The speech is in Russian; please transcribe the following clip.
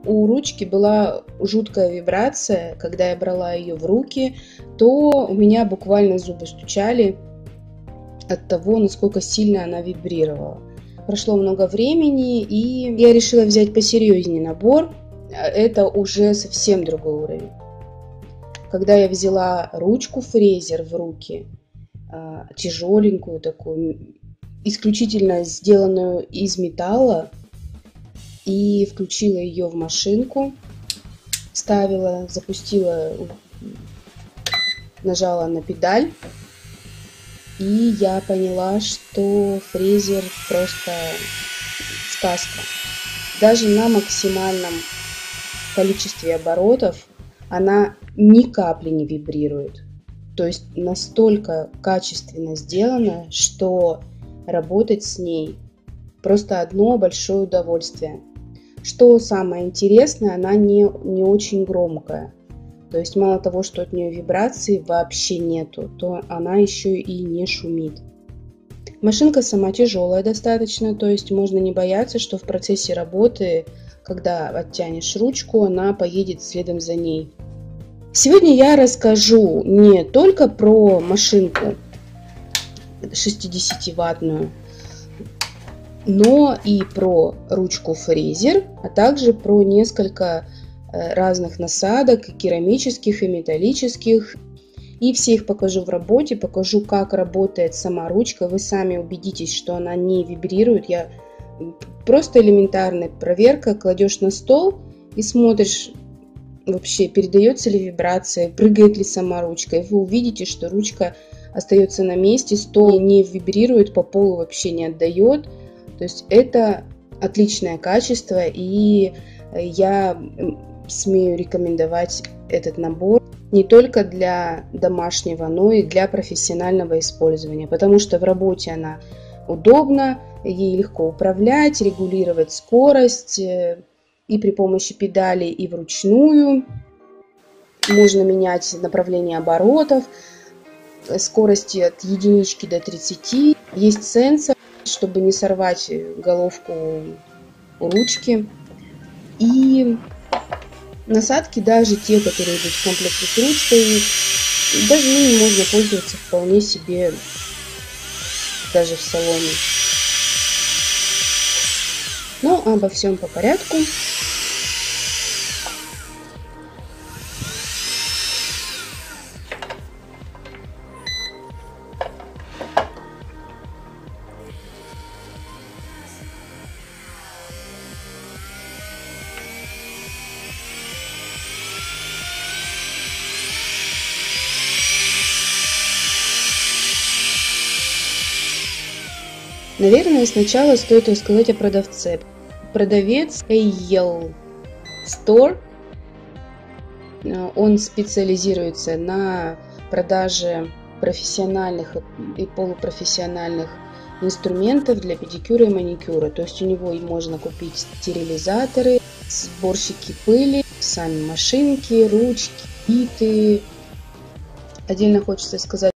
у ручки была жуткая вибрация, когда я брала ее в руки, то у меня буквально зубы стучали от того, насколько сильно она вибрировала. Прошло много времени, и я решила взять посерьезнее набор. Это уже совсем другой уровень. Когда я взяла ручку-фрезер в руки, тяжеленькую такую, исключительно сделанную из металла, и включила ее в машинку, ставила, запустила, нажала на педаль, и я поняла, что фрезер просто сказка. Даже на максимальном количестве оборотов она ни капли не вибрирует. То есть настолько качественно сделана, что работать с ней просто одно большое удовольствие. Что самое интересное, она не очень громкая. То есть мало того, что от нее вибраций вообще нету, то она еще и не шумит. Машинка сама тяжелая достаточно, то есть можно не бояться, что в процессе работы, когда оттянешь ручку, она поедет следом за ней. Сегодня я расскажу не только про машинку 60-ваттную, но и про ручку-фрезер, а также про несколько разных насадок, керамических и металлических. И все их покажу в работе, покажу, как работает сама ручка. Вы сами убедитесь, что она не вибрирует. Просто элементарная проверка. Кладешь на стол и смотришь, вообще передается ли вибрация, прыгает ли сама ручка. И вы увидите, что ручка остается на месте, стол не вибрирует, по полу вообще не отдает. То есть это отличное качество, и я смею рекомендовать этот набор не только для домашнего, но и для профессионального использования, потому что в работе она удобна, ей легко управлять, регулировать скорость и при помощи педали, и вручную. Можно менять направление оборотов, скорости от единички до 30. Есть сенсор, чтобы не сорвать головку у ручки. И насадки, даже те, которые идут в комплекте с ручкой, даже ими можно пользоваться вполне себе даже в салоне. Но обо всем по порядку. Наверное, сначала стоит рассказать о продавце. Продавец AEL Store. Он специализируется на продаже профессиональных и полупрофессиональных инструментов для педикюра и маникюра. То есть у него и можно купить стерилизаторы, сборщики пыли, сами машинки, ручки, биты. Отдельно хочется сказать